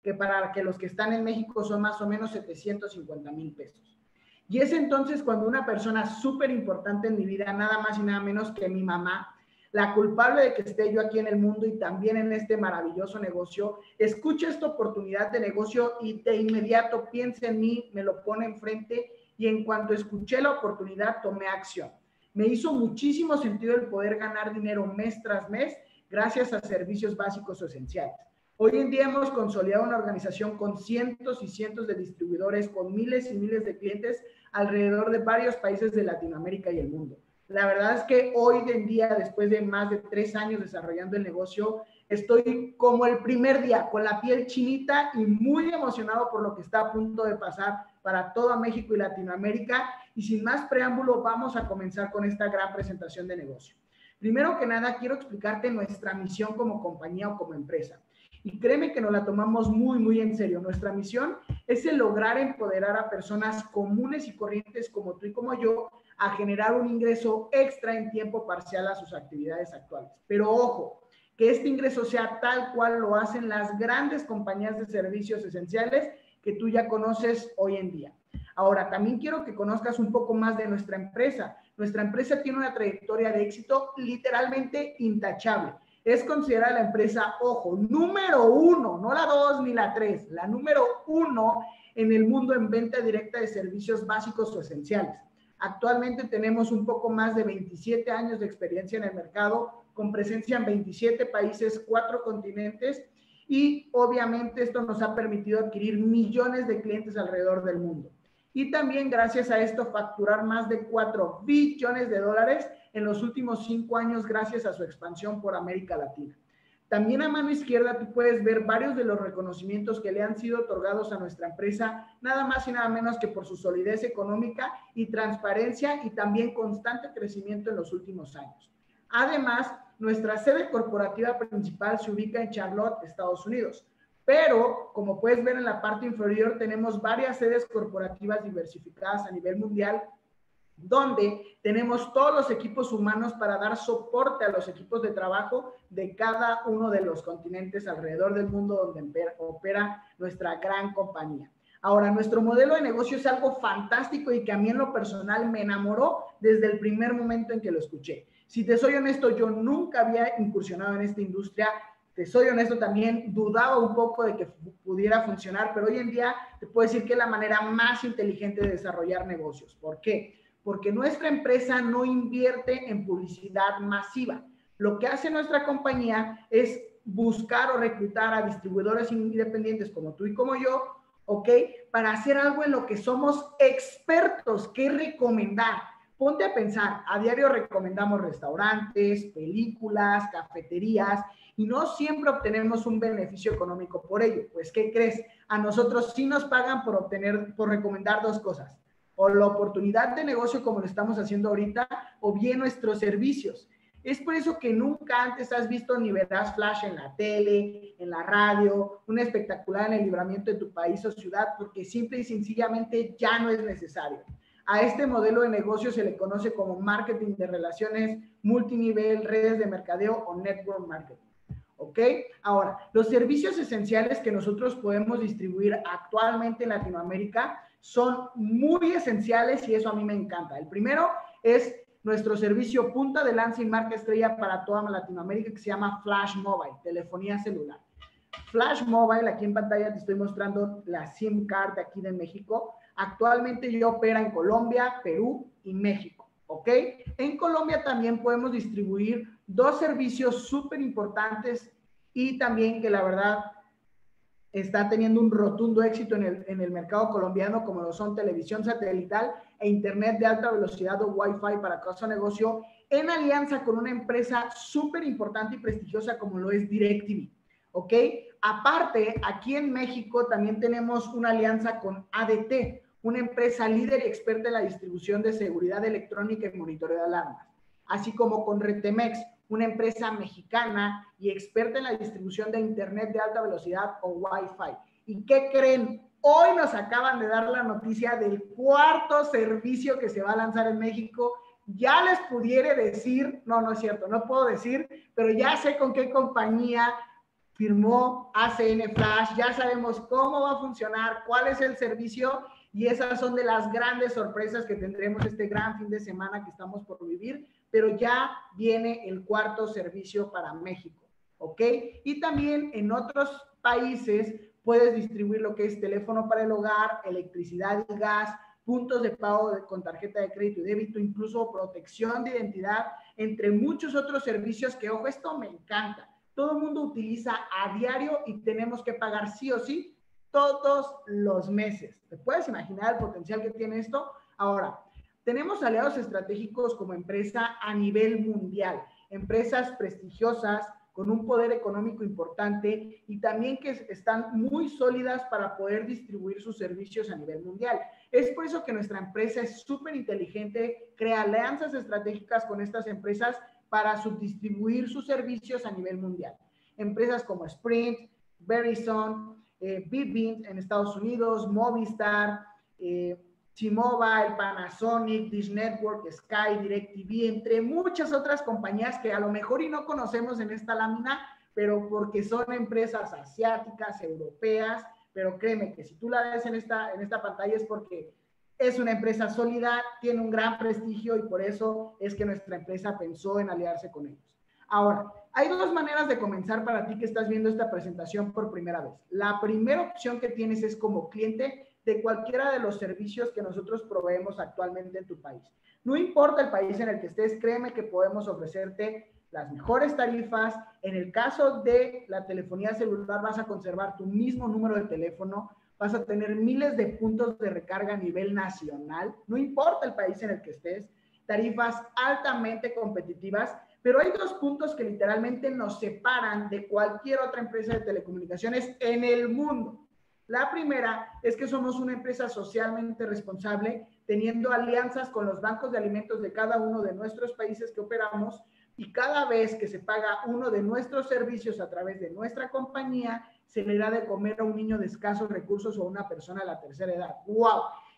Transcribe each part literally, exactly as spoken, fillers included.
que para que los que están en México son más o menos setecientos cincuenta mil pesos. Y es entonces cuando una persona súper importante en mi vida, nada más y nada menos que mi mamá, la culpable de que esté yo aquí en el mundo y también en este maravilloso negocio, escucha esta oportunidad de negocio y de inmediato piensa en mí, me lo pone enfrente y en cuanto escuché la oportunidad tomé acción. Me hizo muchísimo sentido el poder ganar dinero mes tras mes gracias a servicios básicos o esenciales. Hoy en día hemos consolidado una organización con cientos y cientos de distribuidores, con miles y miles de clientes alrededor de varios países de Latinoamérica y el mundo. La verdad es que hoy en día, después de más de tres años desarrollando el negocio, estoy como el primer día, con la piel chinita y muy emocionado por lo que está a punto de pasar para todo México y Latinoamérica. Y sin más preámbulo, vamos a comenzar con esta gran presentación de negocio. Primero que nada, quiero explicarte nuestra misión como compañía o como empresa. Y créeme que nos la tomamos muy, muy en serio. Nuestra misión es el lograr empoderar a personas comunes y corrientes como tú y como yo a generar un ingreso extra en tiempo parcial a sus actividades actuales. Pero ojo, que este ingreso sea tal cual lo hacen las grandes compañías de servicios esenciales que tú ya conoces hoy en día. Ahora, también quiero que conozcas un poco más de nuestra empresa. Nuestra empresa tiene una trayectoria de éxito literalmente intachable. Es considerada la empresa, ojo, número uno, no la dos ni la tres, la número uno en el mundo en venta directa de servicios básicos o esenciales. Actualmente tenemos un poco más de veintisiete años de experiencia en el mercado, con presencia en veintisiete países, cuatro continentes, y obviamente esto nos ha permitido adquirir millones de clientes alrededor del mundo. Y también gracias a esto facturar más de cuatro billones de dólares en los últimos cinco años gracias a su expansión por América Latina. También a mano izquierda tú puedes ver varios de los reconocimientos que le han sido otorgados a nuestra empresa, nada más y nada menos que por su solidez económica y transparencia y también constante crecimiento en los últimos años. Además, nuestra sede corporativa principal se ubica en Charlotte, Estados Unidos. Pero, como puedes ver en la parte inferior, tenemos varias sedes corporativas diversificadas a nivel mundial, donde tenemos todos los equipos humanos para dar soporte a los equipos de trabajo de cada uno de los continentes alrededor del mundo donde opera nuestra gran compañía. Ahora, nuestro modelo de negocio es algo fantástico y que a mí en lo personal me enamoró desde el primer momento en que lo escuché. Si te soy honesto, yo nunca había incursionado en esta industria. Te soy honesto, también dudaba un poco de que pudiera funcionar, pero hoy en día te puedo decir que es la manera más inteligente de desarrollar negocios. ¿Por qué? Porque nuestra empresa no invierte en publicidad masiva. Lo que hace nuestra compañía es buscar o reclutar a distribuidores independientes como tú y como yo, ¿ok? Para hacer algo en lo que somos expertos, que recomendar. Ponte a pensar, a diario recomendamos restaurantes, películas, cafeterías, y no siempre obtenemos un beneficio económico por ello. Pues, ¿qué crees? A nosotros sí nos pagan por obtener, por recomendar dos cosas. O la oportunidad de negocio como lo estamos haciendo ahorita, o bien nuestros servicios. Es por eso que nunca antes has visto ni verás flash en la tele, en la radio, una espectacular en el libramiento de tu país o ciudad, porque simple y sencillamente ya no es necesario. A este modelo de negocio se le conoce como marketing de relaciones, multinivel, redes de mercadeo o network marketing. ¿Ok? Ahora, los servicios esenciales que nosotros podemos distribuir actualmente en Latinoamérica son muy esenciales y eso a mí me encanta. El primero es nuestro servicio punta de lanza y marca estrella para toda Latinoamérica que se llama Flash Mobile, telefonía celular. Flash Mobile, aquí en pantalla te estoy mostrando la SIM card de aquí de México. Actualmente ya opera en Colombia, Perú y México, ¿ok? En Colombia también podemos distribuir dos servicios súper importantes y también que la verdad está teniendo un rotundo éxito en el, en el mercado colombiano, como lo son televisión satelital e internet de alta velocidad o Wi-Fi para caso negocio, en alianza con una empresa súper importante y prestigiosa como lo es DirecTV, ¿ok? Aparte, aquí en México también tenemos una alianza con A D T, una empresa líder y experta en la distribución de seguridad electrónica y monitoreo de alarmas, así como con Retemex, una empresa mexicana y experta en la distribución de internet de alta velocidad o Wi-Fi. ¿Y qué creen? Hoy nos acaban de dar la noticia del cuarto servicio que se va a lanzar en México. Ya les pudiera decir, no, no es cierto, no puedo decir, pero ya sé con qué compañía firmó A C N Flash, ya sabemos cómo va a funcionar, cuál es el servicio, y esas son de las grandes sorpresas que tendremos este gran fin de semana que estamos por vivir, pero ya viene el cuarto servicio para México, ¿ok? Y también en otros países puedes distribuir lo que es teléfono para el hogar, electricidad y gas, puntos de pago de, con tarjeta de crédito y débito, incluso protección de identidad, entre muchos otros servicios que, ojo, esto me encanta. Todo el mundo utiliza a diario y tenemos que pagar sí o sí todos los meses. ¿Te puedes imaginar el potencial que tiene esto? Ahora, tenemos aliados estratégicos como empresa a nivel mundial, empresas prestigiosas con un poder económico importante y también que están muy sólidas para poder distribuir sus servicios a nivel mundial. Es por eso que nuestra empresa es súper inteligente, crea alianzas estratégicas con estas empresas para subdistribuir sus servicios a nivel mundial. Empresas como Sprint, Verizon, eh, Vivint en Estados Unidos, Movistar, eh, T-Mobile, Panasonic, Dish Network, Sky, DirecTV, entre muchas otras compañías que a lo mejor y no conocemos en esta lámina, pero porque son empresas asiáticas, europeas, pero créeme que si tú la ves en esta, en esta pantalla es porque es una empresa sólida, tiene un gran prestigio y por eso es que nuestra empresa pensó en aliarse con ellos. Ahora, hay dos maneras de comenzar para ti que estás viendo esta presentación por primera vez. La primera opción que tienes es como cliente de cualquiera de los servicios que nosotros proveemos actualmente en tu país. No importa el país en el que estés, créeme que podemos ofrecerte las mejores tarifas. En el caso de la telefonía celular vas a conservar tu mismo número de teléfono, vas a tener miles de puntos de recarga a nivel nacional, no importa el país en el que estés, tarifas altamente competitivas, pero hay dos puntos que literalmente nos separan de cualquier otra empresa de telecomunicaciones en el mundo. La primera es que somos una empresa socialmente responsable, teniendo alianzas con los bancos de alimentos de cada uno de nuestros países que operamos, y cada vez que se paga uno de nuestros servicios a través de nuestra compañía, se le da de comer a un niño de escasos recursos o a una persona de la tercera edad. ¡Wow!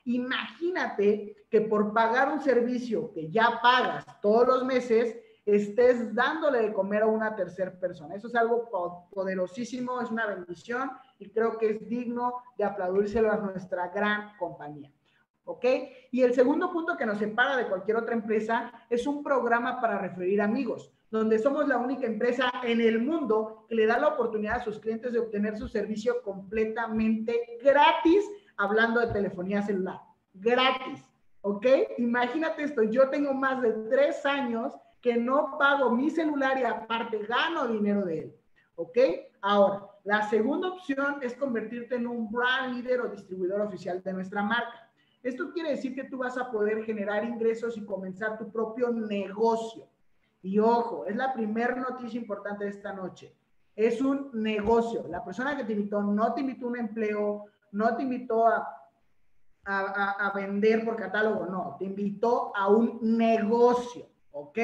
Imagínate que por pagar un servicio que ya pagas todos los meses, estés dándole de comer a una tercera persona. Eso es algo poderosísimo, es una bendición y creo que es digno de aplaudírselo a nuestra gran compañía. ¿Ok? Y el segundo punto que nos separa de cualquier otra empresa es un programa para referir amigos, donde somos la única empresa en el mundo que le da la oportunidad a sus clientes de obtener su servicio completamente gratis, hablando de telefonía celular. Gratis. ¿Ok? Imagínate esto, yo tengo más de tres años que no pago mi celular y aparte gano dinero de él. ¿Ok? Ahora, la segunda opción es convertirte en un brand leader o distribuidor oficial de nuestra marca. Esto quiere decir que tú vas a poder generar ingresos y comenzar tu propio negocio. Y ojo, es la primera noticia importante de esta noche. Es un negocio. La persona que te invitó no te invitó a un empleo, no te invitó a, a, a, a vender por catálogo, no. Te invitó a un negocio, ¿ok?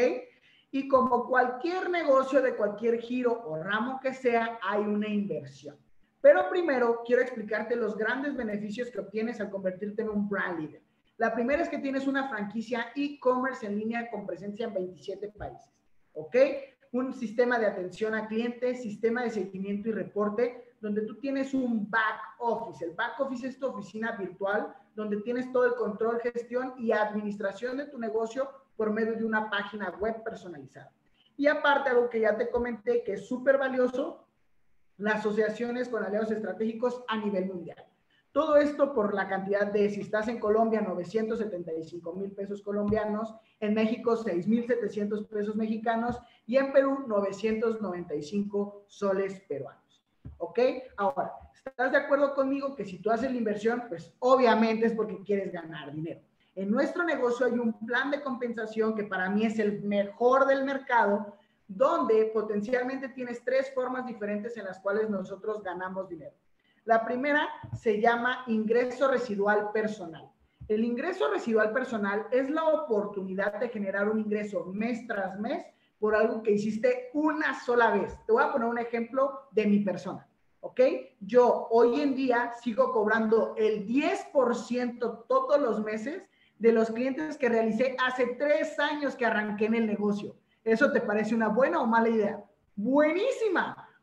Y como cualquier negocio de cualquier giro o ramo que sea, hay una inversión. Pero primero quiero explicarte los grandes beneficios que obtienes al convertirte en un brand leader. La primera es que tienes una franquicia e-commerce en línea con presencia en veintisiete países, ¿ok? Un sistema de atención a clientes, sistema de seguimiento y reporte, donde tú tienes un back office. El back office es tu oficina virtual, donde tienes todo el control, gestión y administración de tu negocio por medio de una página web personalizada. Y aparte, algo que ya te comenté que es súper valioso, las asociaciones con aliados estratégicos a nivel mundial. Todo esto por la cantidad de, si estás en Colombia, novecientos setenta y cinco mil pesos colombianos, en México, seis mil setecientos pesos mexicanos y en Perú, novecientos noventa y cinco soles peruanos. ¿Ok? Ahora, ¿estás de acuerdo conmigo que si tú haces la inversión, pues obviamente es porque quieres ganar dinero? En nuestro negocio hay un plan de compensación que para mí es el mejor del mercado, donde potencialmente tienes tres formas diferentes en las cuales nosotros ganamos dinero. La primera se llama ingreso residual personal. El ingreso residual personal es la oportunidad de generar un ingreso mes tras mes por algo que hiciste una sola vez. Te voy a poner un ejemplo de mi persona, ¿ok? Yo hoy en día sigo cobrando el diez por ciento todos los meses de los clientes que realicé hace tres años que arranqué en el negocio. ¿Eso te parece una buena o mala idea? Buenísima.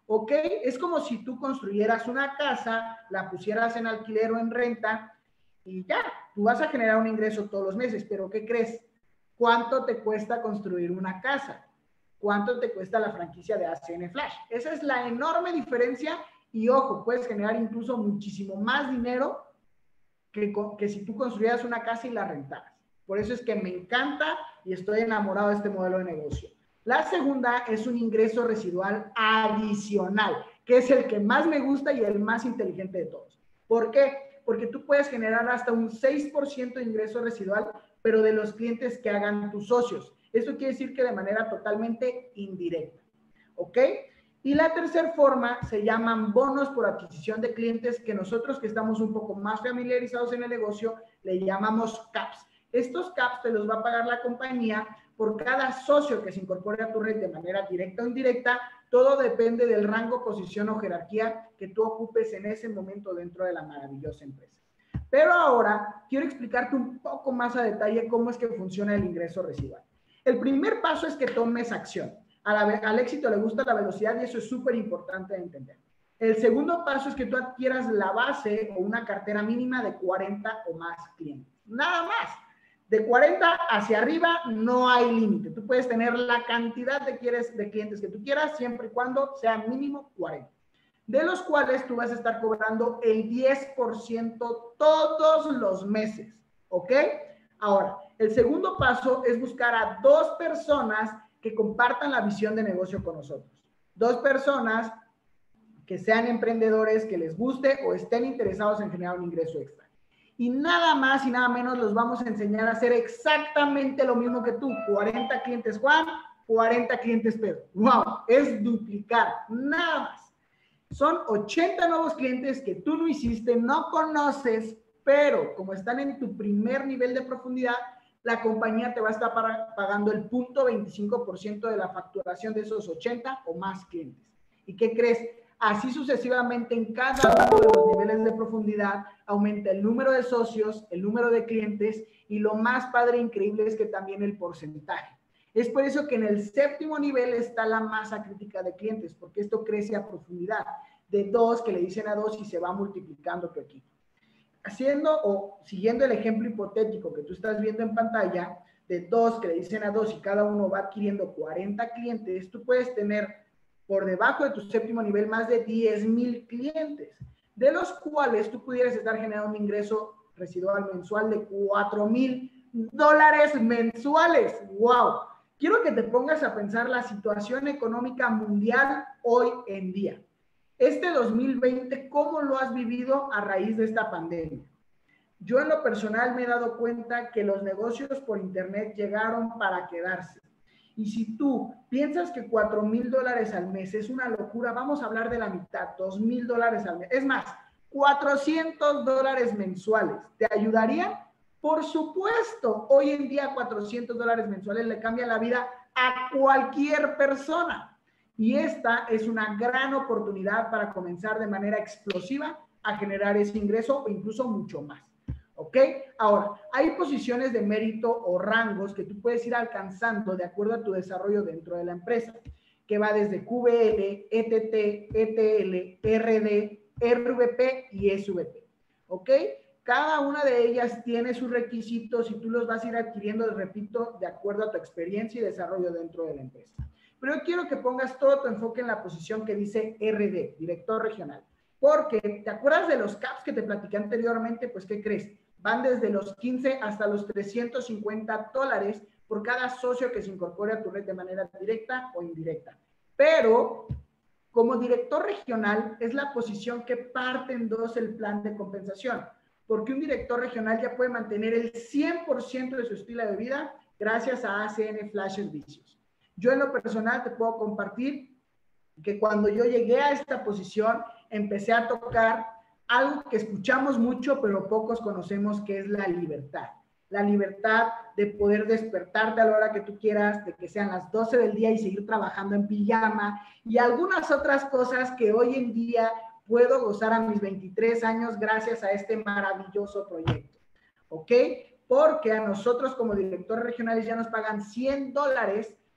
¿ok? Es como si tú construyeras una casa, la pusieras en alquiler o en renta y ya, tú vas a generar un ingreso todos los meses, pero ¿qué crees? ¿Cuánto te cuesta construir una casa? ¿Cuánto te cuesta la franquicia de A C N Flash? Esa es la enorme diferencia y ojo, puedes generar incluso muchísimo más dinero que, que si tú construyeras una casa y la rentaras. Por eso es que me encanta y estoy enamorado de este modelo de negocio. La segunda es un ingreso residual adicional, que es el que más me gusta y el más inteligente de todos. ¿Por qué? Porque tú puedes generar hasta un seis por ciento de ingreso residual, pero de los clientes que hagan tus socios. Esto quiere decir que de manera totalmente indirecta. ¿Ok? Y la tercera forma se llaman bonos por adquisición de clientes, que nosotros que estamos un poco más familiarizados en el negocio le llamamos caps. Estos caps te los va a pagar la compañía por cada socio que se incorpore a tu red de manera directa o indirecta. Todo depende del rango, posición o jerarquía que tú ocupes en ese momento dentro de la maravillosa empresa. Pero ahora quiero explicarte un poco más a detalle cómo es que funciona el ingreso residual. El primer paso es que tomes acción. A la, al éxito le gusta la velocidad y eso es súper importante de entender. El segundo paso es que tú adquieras la base o una cartera mínima de cuarenta o más clientes. Nada más. De cuarenta hacia arriba no hay límite. Tú puedes tener la cantidad de, quieres, de clientes que tú quieras siempre y cuando sea mínimo cuarenta. De los cuales tú vas a estar cobrando el diez por ciento todos los meses. ¿Ok? Ahora, el segundo paso es buscar a dos personas que compartan la visión de negocio con nosotros. Dos personas que sean emprendedores, que les guste o estén interesados en generar un ingreso extra. Y nada más y nada menos los vamos a enseñar a hacer exactamente lo mismo que tú. cuarenta clientes Juan, cuarenta clientes Pedro. ¡Wow! Es duplicar, nada más. Son ochenta nuevos clientes que tú no hiciste, no conoces, pero como están en tu primer nivel de profundidad, la compañía te va a estar pagando el punto veinticinco por ciento de la facturación de esos ochenta o más clientes. ¿Y qué crees? Así sucesivamente en cada uno de los niveles de profundidad aumenta el número de socios, el número de clientes y lo más padre e increíble es que también el porcentaje. Es por eso que en el séptimo nivel está la masa crítica de clientes, porque esto crece a profundidad de dos que le dicen a dos y se va multiplicando tu equipo. Haciendo o siguiendo el ejemplo hipotético que tú estás viendo en pantalla, de dos que le dicen a dos y cada uno va adquiriendo cuarenta clientes, tú puedes tener por debajo de tu séptimo nivel más de diez mil clientes, de los cuales tú pudieras estar generando un ingreso residual mensual de cuatro mil dólares mensuales. ¡Wow! Quiero que te pongas a pensar la situación económica mundial hoy en día. Este dos mil veinte, ¿cómo lo has vivido a raíz de esta pandemia? Yo en lo personal me he dado cuenta que los negocios por internet llegaron para quedarse. Y si tú piensas que cuatro mil dólares al mes es una locura, vamos a hablar de la mitad, dos mil dólares al mes. Es más, cuatrocientos dólares mensuales. ¿Te ayudarían? Por supuesto, hoy en día cuatrocientos dólares mensuales le cambian la vida a cualquier persona. Y esta es una gran oportunidad para comenzar de manera explosiva a generar ese ingreso o incluso mucho más. ¿Ok? Ahora, hay posiciones de mérito o rangos que tú puedes ir alcanzando de acuerdo a tu desarrollo dentro de la empresa, que va desde Q V L, E T T, E T L, R D, R V P y S V P. ¿Ok? Cada una de ellas tiene sus requisitos y tú los vas a ir adquiriendo, repito, de acuerdo a tu experiencia y desarrollo dentro de la empresa. Pero yo quiero que pongas todo tu enfoque en la posición que dice R D, director regional. Porque, ¿te acuerdas de los caps que te platiqué anteriormente? Pues, ¿qué crees? Van desde los quince hasta los trescientos cincuenta dólares por cada socio que se incorpore a tu red de manera directa o indirecta. Pero, como director regional, es la posición que parte en dos el plan de compensación. Porque un director regional ya puede mantener el cien por ciento de su estilo de vida gracias a A C N Flash Servicios. Yo en lo personal te puedo compartir que cuando yo llegué a esta posición, empecé a tocar algo que escuchamos mucho, pero pocos conocemos, que es la libertad. La libertad de poder despertarte a la hora que tú quieras, de que sean las doce del día y seguir trabajando en pijama y algunas otras cosas que hoy en día puedo gozar a mis veintitrés años gracias a este maravilloso proyecto. ¿Ok? Porque a nosotros como directores regionales ya nos pagan cien dólares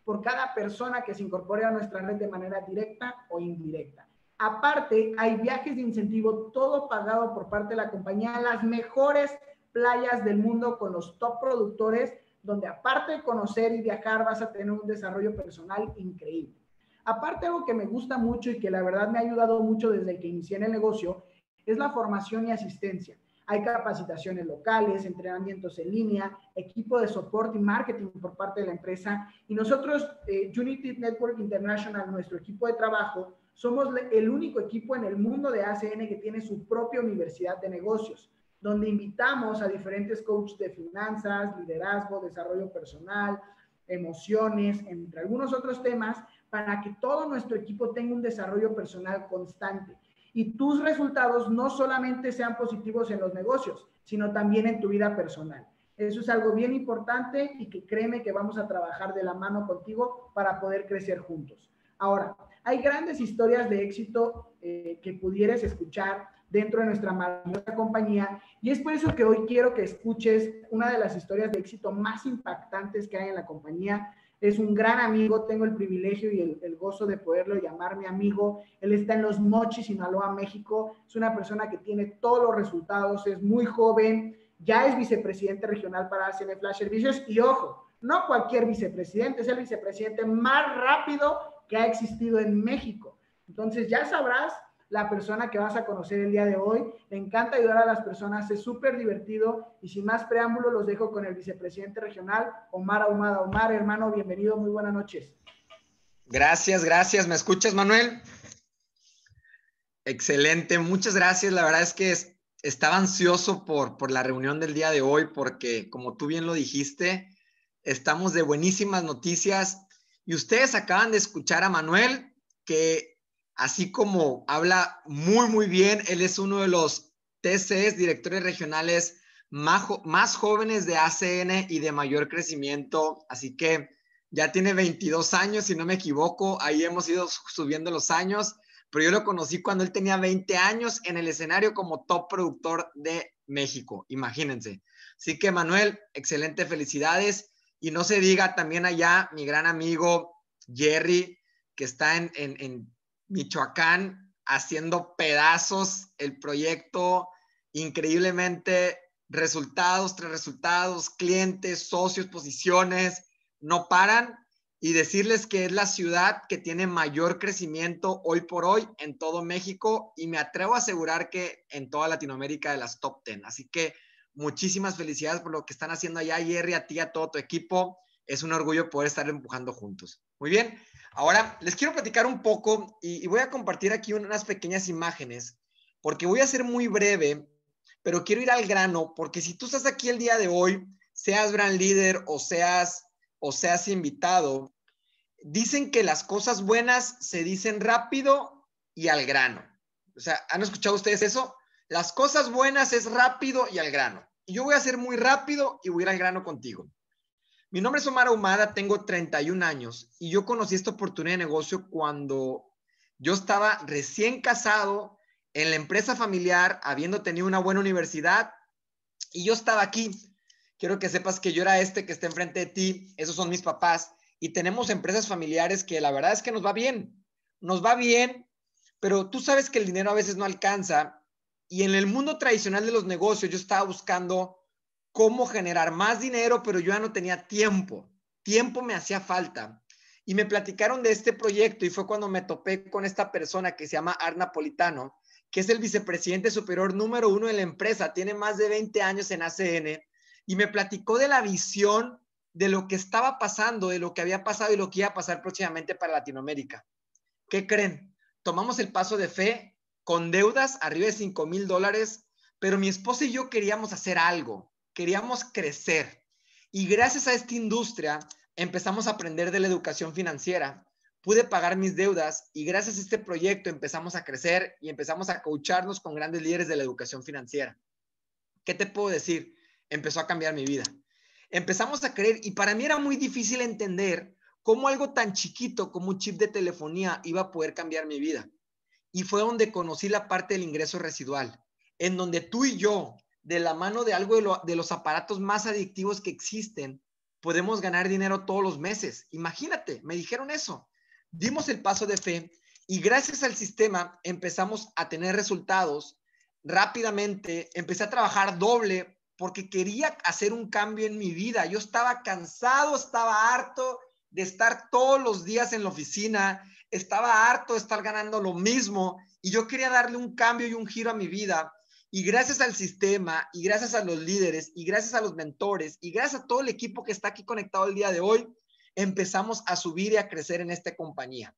por cada persona que se incorpore a nuestra red de manera directa o indirecta. Aparte, hay viajes de incentivo, todo pagado por parte de la compañía a las mejores playas del mundo con los top productores, donde aparte de conocer y viajar, vas a tener un desarrollo personal increíble. Aparte, algo que me gusta mucho y que la verdad me ha ayudado mucho desde que inicié en el negocio, es la formación y asistencia. Hay capacitaciones locales, entrenamientos en línea, equipo de soporte y marketing por parte de la empresa. Y nosotros, eh, Unity Network International, nuestro equipo de trabajo, somos el único equipo en el mundo de A C N que tiene su propia universidad de negocios, donde invitamos a diferentes coaches de finanzas, liderazgo, desarrollo personal, emociones, entre algunos otros temas, para que todo nuestro equipo tenga un desarrollo personal constante y tus resultados no solamente sean positivos en los negocios, sino también en tu vida personal. Eso es algo bien importante y que créeme que vamos a trabajar de la mano contigo para poder crecer juntos. Ahora, hay grandes historias de éxito eh, que pudieras escuchar dentro de nuestra maravillosa compañía y es por eso que hoy quiero que escuches una de las historias de éxito más impactantes que hay en la compañía. Es un gran amigo, tengo el privilegio y el, el gozo de poderlo llamar mi amigo. Él está en Los Mochis, Sinaloa, México. Es una persona que tiene todos los resultados, es muy joven, ya es vicepresidente regional para A C N Flash Servicios y ojo, no cualquier vicepresidente, es el vicepresidente más rápido que ha existido en México. Entonces ya sabrás la persona que vas a conocer el día de hoy. Le encanta ayudar a las personas, es súper divertido y sin más preámbulo los dejo con el vicepresidente regional, Omar Ahumada. Omar, hermano, bienvenido, muy buenas noches. Gracias, gracias. ¿Me escuchas, Manuel? Excelente, muchas gracias. La verdad es que es, estaba ansioso por, por la reunión del día de hoy porque, como tú bien lo dijiste, estamos de buenísimas noticias y ustedes acaban de escuchar a Manuel, que así como habla muy, muy bien, él es uno de los T Cs, directores regionales más, más jóvenes de A C N y de mayor crecimiento. Así que ya tiene veintidós años, si no me equivoco. Ahí hemos ido subiendo los años, pero yo lo conocí cuando él tenía veinte años en el escenario como top productor de México. Imagínense. Así que, Manuel, excelente, felicidades. Y no se diga también allá mi gran amigo Jerry, que está en, en, en Michoacán haciendo pedazos el proyecto, increíblemente, resultados tras resultados, clientes, socios, posiciones, no paran. Y decirles que es la ciudad que tiene mayor crecimiento hoy por hoy en todo México y me atrevo a asegurar que en toda Latinoamérica de las top diez. Así que muchísimas felicidades por lo que están haciendo allá, Jerry, a ti y a todo tu equipo. Es un orgullo poder estar empujando juntos. Muy bien, ahora les quiero platicar un poco y, y voy a compartir aquí unas pequeñas imágenes porque voy a ser muy breve, pero quiero ir al grano porque si tú estás aquí el día de hoy, seas brand leader o seas, o seas invitado, dicen que las cosas buenas se dicen rápido y al grano. O sea, ¿han escuchado ustedes eso? Las cosas buenas es rápido y al grano. Y yo voy a ser muy rápido y voy a ir al grano contigo. Mi nombre es Omar Ahumada, tengo treinta y un años y yo conocí esta oportunidad de negocio cuando yo estaba recién casado en la empresa familiar, habiendo tenido una buena universidad y yo estaba aquí. Quiero que sepas que yo era este que está enfrente de ti, esos son mis papás y tenemos empresas familiares que la verdad es que nos va bien, nos va bien, pero tú sabes que el dinero a veces no alcanza y en el mundo tradicional de los negocios yo estaba buscando cómo generar más dinero, pero yo ya no tenía tiempo. Tiempo me hacía falta. Y me platicaron de este proyecto y fue cuando me topé con esta persona que se llama Art Napolitano, que es el vicepresidente superior número uno de la empresa. Tiene más de veinte años en A C N y me platicó de la visión de lo que estaba pasando, de lo que había pasado y lo que iba a pasar próximamente para Latinoamérica. ¿Qué creen? Tomamos el paso de fe con deudas arriba de cinco mil dólares, pero mi esposa y yo queríamos hacer algo. Queríamos crecer y gracias a esta industria empezamos a aprender de la educación financiera, pude pagar mis deudas y gracias a este proyecto empezamos a crecer y empezamos a coacharnos con grandes líderes de la educación financiera. ¿Qué te puedo decir? Empezó a cambiar mi vida. Empezamos a creer y para mí era muy difícil entender cómo algo tan chiquito como un chip de telefonía iba a poder cambiar mi vida. Y fue donde conocí la parte del ingreso residual, en donde tú y yo, de la mano de algo de, lo, de los aparatos más adictivos que existen, podemos ganar dinero todos los meses. Imagínate, me dijeron eso. Dimos el paso de fe y gracias al sistema empezamos a tener resultados rápidamente. Empecé a trabajar doble porque quería hacer un cambio en mi vida. Yo estaba cansado, estaba harto de estar todos los días en la oficina, estaba harto de estar ganando lo mismo y yo quería darle un cambio y un giro a mi vida. Y gracias al sistema, y gracias a los líderes, y gracias a los mentores, y gracias a todo el equipo que está aquí conectado el día de hoy, empezamos a subir y a crecer en esta compañía.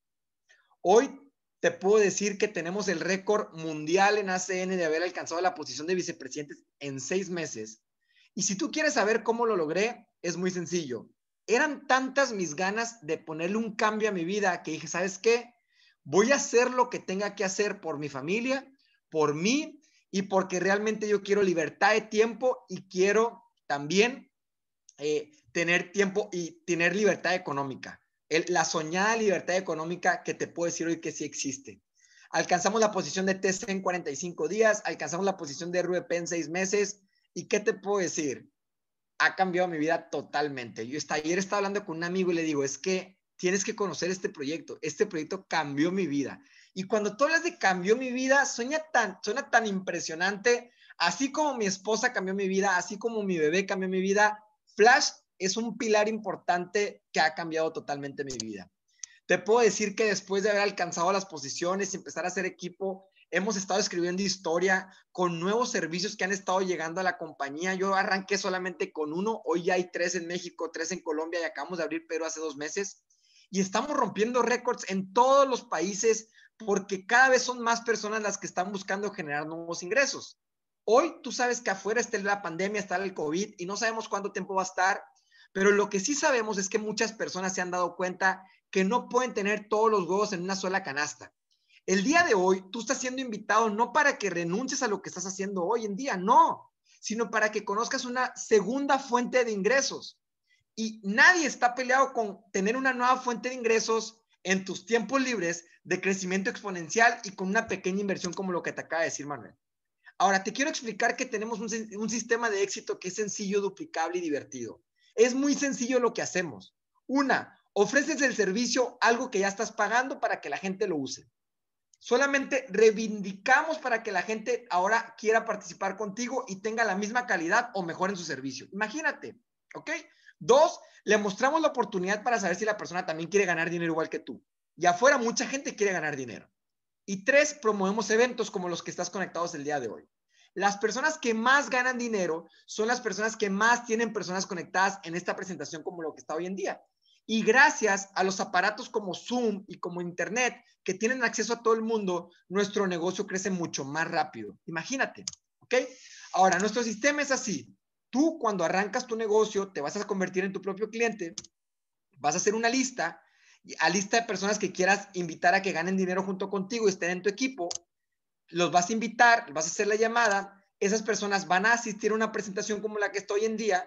Hoy te puedo decir que tenemos el récord mundial en A C N de haber alcanzado la posición de vicepresidentes en seis meses. Y si tú quieres saber cómo lo logré, es muy sencillo. Eran tantas mis ganas de ponerle un cambio a mi vida que dije, ¿sabes qué? Voy a hacer lo que tenga que hacer por mi familia, por mí, y porque realmente yo quiero libertad de tiempo y quiero también eh, tener tiempo y tener libertad económica. El, la soñada libertad económica que te puedo decir hoy que sí existe. Alcanzamos la posición de T C en cuarenta y cinco días, alcanzamos la posición de R V P en seis meses. ¿Y qué te puedo decir? Ha cambiado mi vida totalmente. Yo hasta ayer estaba hablando con un amigo y le digo, es que tienes que conocer este proyecto. Este proyecto cambió mi vida. Y cuando tú hablas de cambió mi vida, suena tan, suena tan impresionante. Así como mi esposa cambió mi vida, así como mi bebé cambió mi vida, Flash es un pilar importante que ha cambiado totalmente mi vida. Te puedo decir que después de haber alcanzado las posiciones y empezar a hacer equipo, hemos estado escribiendo historia con nuevos servicios que han estado llegando a la compañía. Yo arranqué solamente con uno, hoy ya hay tres en México, tres en Colombia y acabamos de abrir Perú hace dos meses. Y estamos rompiendo récords en todos los países porque cada vez son más personas las que están buscando generar nuevos ingresos. Hoy tú sabes que afuera está la pandemia, está el COVID y no sabemos cuánto tiempo va a estar, pero lo que sí sabemos es que muchas personas se han dado cuenta que no pueden tener todos los huevos en una sola canasta. El día de hoy tú estás siendo invitado no para que renuncies a lo que estás haciendo hoy en día, no, sino para que conozcas una segunda fuente de ingresos. Y nadie está peleado con tener una nueva fuente de ingresos en tus tiempos libres de crecimiento exponencial y con una pequeña inversión como lo que te acaba de decir Manuel. Ahora, te quiero explicar que tenemos un, un sistema de éxito que es sencillo, duplicable y divertido. Es muy sencillo lo que hacemos. Una, ofreces el servicio, algo que ya estás pagando para que la gente lo use. Solamente reivindicamos para que la gente ahora quiera participar contigo y tenga la misma calidad o mejor en su servicio. Imagínate, ¿ok? Dos, le mostramos la oportunidad para saber si la persona también quiere ganar dinero igual que tú. Y afuera mucha gente quiere ganar dinero. Y tres, promovemos eventos como los que estás conectados el día de hoy. Las personas que más ganan dinero son las personas que más tienen personas conectadas en esta presentación como lo que está hoy en día. Y gracias a los aparatos como Zoom y como Internet que tienen acceso a todo el mundo, nuestro negocio crece mucho más rápido. Imagínate, ¿ok? Ahora, nuestro sistema es así. Tú cuando arrancas tu negocio te vas a convertir en tu propio cliente, vas a hacer una lista, a lista de personas que quieras invitar a que ganen dinero junto contigo y estén en tu equipo, los vas a invitar, vas a hacer la llamada, esas personas van a asistir a una presentación como la que estoy hoy en día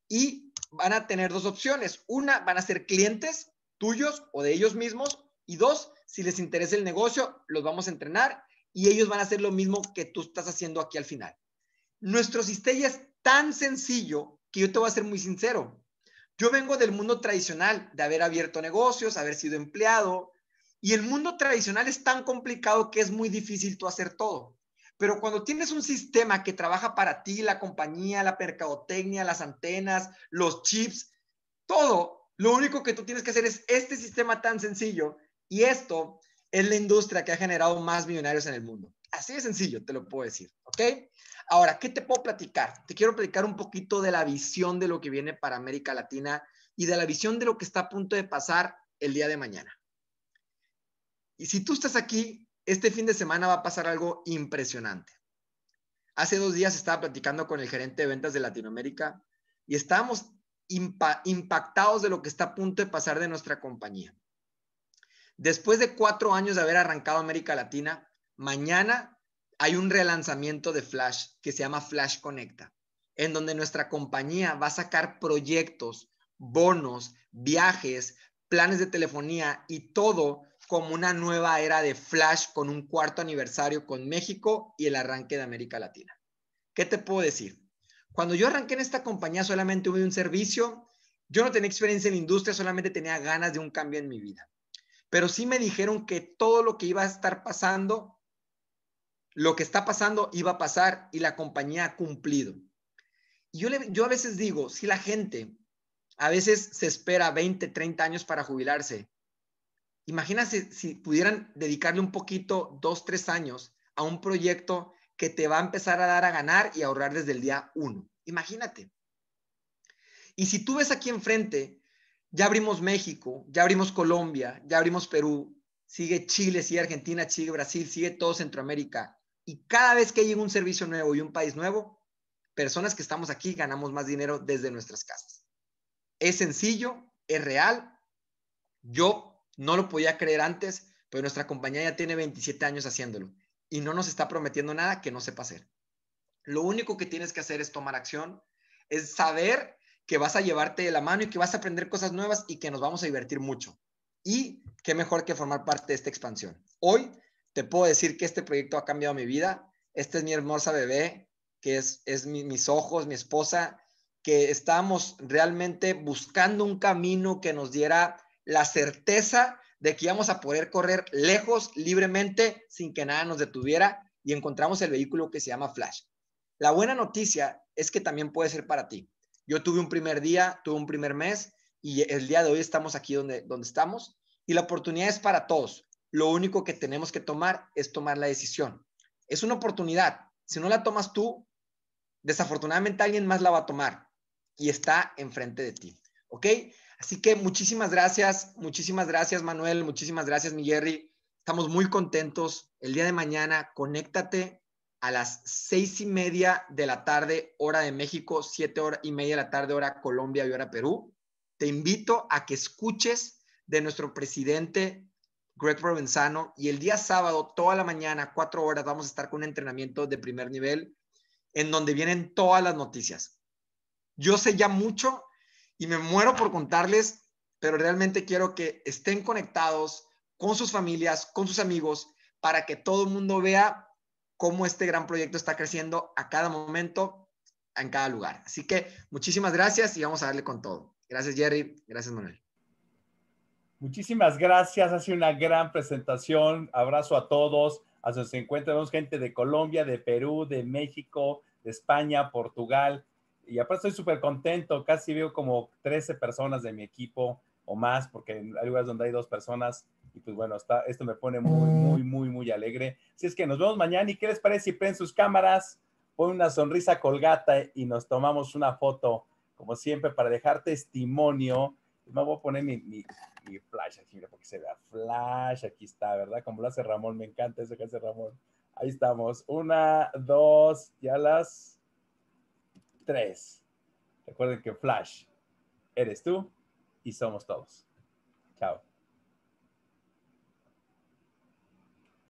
y van a tener dos opciones. Una, van a ser clientes tuyos o de ellos mismos. Y dos, si les interesa el negocio, los vamos a entrenar y ellos van a hacer lo mismo que tú estás haciendo aquí al final. Nuestro sistema es tan sencillo que yo te voy a ser muy sincero. Yo vengo del mundo tradicional, de haber abierto negocios, haber sido empleado, y el mundo tradicional es tan complicado que es muy difícil tú hacer todo. Pero cuando tienes un sistema que trabaja para ti, la compañía, la mercadotecnia, las antenas, los chips, todo, lo único que tú tienes que hacer es este sistema tan sencillo, y esto es la industria que ha generado más millonarios en el mundo. Así de sencillo, te lo puedo decir, ¿ok? Ahora, ¿qué te puedo platicar? Te quiero platicar un poquito de la visión de lo que viene para América Latina y de la visión de lo que está a punto de pasar el día de mañana. Y si tú estás aquí, este fin de semana va a pasar algo impresionante. Hace dos días estaba platicando con el gerente de ventas de Latinoamérica y estábamos impa- impactados de lo que está a punto de pasar de nuestra compañía. Después de cuatro años de haber arrancado América Latina, mañana hay un relanzamiento de Flash que se llama Flash Conecta, en donde nuestra compañía va a sacar proyectos, bonos, viajes, planes de telefonía y todo como una nueva era de Flash con un cuarto aniversario con México y el arranque de América Latina. ¿Qué te puedo decir? Cuando yo arranqué en esta compañía solamente hubo un servicio Yo no tenía experiencia en la industria, solamente tenía ganas de un cambio en mi vida. Pero sí me dijeron que todo lo que iba a estar pasando, lo que está pasando iba a pasar y la compañía ha cumplido. Y yo, le, yo a veces digo, si la gente a veces se espera veinte, treinta años para jubilarse, imagínate si pudieran dedicarle un poquito, dos, tres años a un proyecto que te va a empezar a dar a ganar y a ahorrar desde el día uno. Imagínate. Y si tú ves aquí enfrente, ya abrimos México, ya abrimos Colombia, ya abrimos Perú, sigue Chile, sigue Argentina, sigue Brasil, sigue todo Centroamérica. Y cada vez que llega un servicio nuevo y un país nuevo, personas que estamos aquí ganamos más dinero desde nuestras casas. Es sencillo, es real. Yo no lo podía creer antes, pero nuestra compañía ya tiene veintisiete años haciéndolo y no nos está prometiendo nada que no sepa hacer. Lo único que tienes que hacer es tomar acción, es saber que vas a llevarte de la mano y que vas a aprender cosas nuevas y que nos vamos a divertir mucho. Y qué mejor que formar parte de esta expansión. Hoy te puedo decir que este proyecto ha cambiado mi vida. Esta es mi hermosa bebé, que es, es mi, mis ojos, mi esposa, que estábamos realmente buscando un camino que nos diera la certeza de que íbamos a poder correr lejos, libremente, sin que nada nos detuviera, y encontramos el vehículo que se llama Flash. La buena noticia es que también puede ser para ti. Yo tuve un primer día, tuve un primer mes, y el día de hoy estamos aquí donde, donde estamos, y la oportunidad es para todos. Lo único que tenemos que tomar es tomar la decisión. Es una oportunidad. Si no la tomas tú, desafortunadamente alguien más la va a tomar, y está enfrente de ti. ¿Ok? Así que muchísimas gracias, muchísimas gracias Manuel, muchísimas gracias mi Jerry. Estamos muy contentos. El día de mañana, conéctate a las seis y media de la tarde, hora de México, siete hora y media de la tarde, hora Colombia y hora Perú. Te invito a que escuches de nuestro presidente Greg Provenzano, y el día sábado, toda la mañana, cuatro horas, vamos a estar con un entrenamiento de primer nivel en donde vienen todas las noticias. Yo sé ya mucho y me muero por contarles, pero realmente quiero que estén conectados con sus familias, con sus amigos, para que todo el mundo vea cómo este gran proyecto está creciendo a cada momento, en cada lugar. Así que muchísimas gracias y vamos a darle con todo. Gracias, Jerry. Gracias, Manuel. Muchísimas gracias. Ha sido una gran presentación. Abrazo a todos. A sus encuentros, gente de Colombia, de Perú, de México, de España, Portugal. Y aparte estoy súper contento. Casi veo como trece personas de mi equipo o más, porque hay lugares donde hay dos personas. Y pues bueno, está, esto me pone muy, muy, muy, muy alegre. Así es que nos vemos mañana. ¿Y qué les parece si prenden sus cámaras, ponen una sonrisa colgata y nos tomamos una foto, como siempre, para dejar testimonio? Me voy a poner mi, mi, mi flash aquí, mira, porque se vea flash. Aquí está, ¿verdad? Como lo hace Ramón. Me encanta eso que hace Ramón. Ahí estamos. Una, dos, ya las tres. Recuerden que flash eres tú y somos todos. Chao.